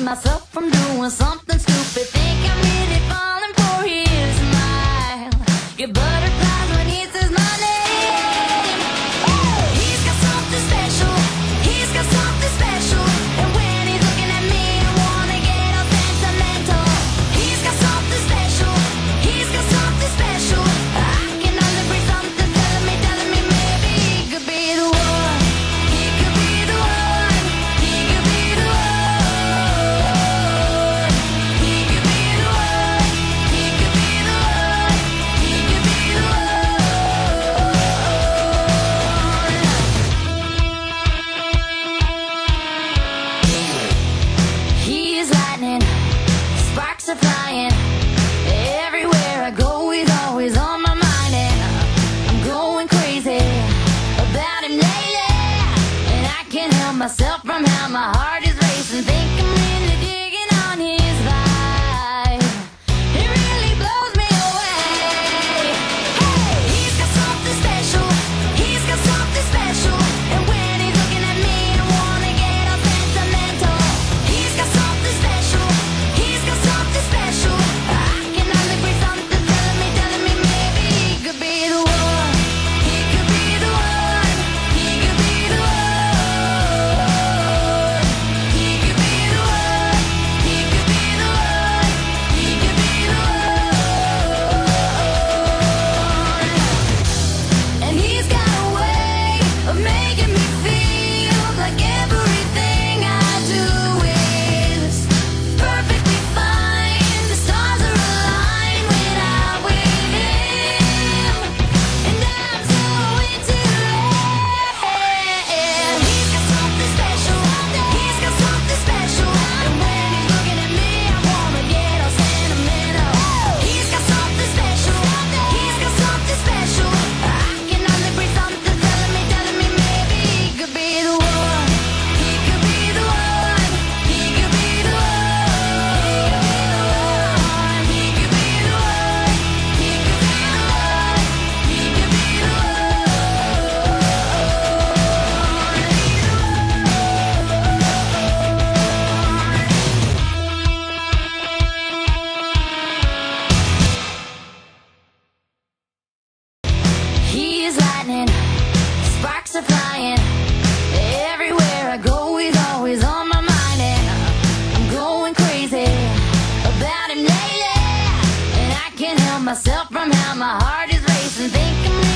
myself from doing something stupid. Think I'm really falling for his smile. Get butterflies when he says my name. He's got something special. He's got something special. And when he's looking at me, I wanna get all sentimental. He's got something special. He's got something special. I can only bring something telling me maybe he could be the one. He could be the one. He could be the one. He could be the one. He could be the one. He could be the one. He's lightning, sparks are flying. Everywhere I go, he's always on my mind, and I'm going crazy about him lately. And I can't help myself from how my heart is racing. Think I'm really digging on his vibe. It really blows me away. Hey, he's got something special. He's got something special. And when he's looking at me, I wanna get all sentimental. He's got something special. He's got something special. I can only bring something telling me maybe he could be the one. He could be the one. He could be the one. He could be the one. He could be the one. He could be the one. And he's got a way of making me feel like everything I do is perfectly fine. The stars are aligned when I'm with him, and I'm so into it. He's got something special. He's got something special. And when he's looking at me, I wanna get all sentimental. He's got something special. He's got something special. I can only bring something telling me maybe he could be the one. He could be the one. He could be the one. He could be the one. He could be the one. He could be the one. He's lightning, sparks are flying. Everywhere I go, he's always on my mind, and I'm going crazy about him lately. And I can't help myself from how my heart is racing. Thinking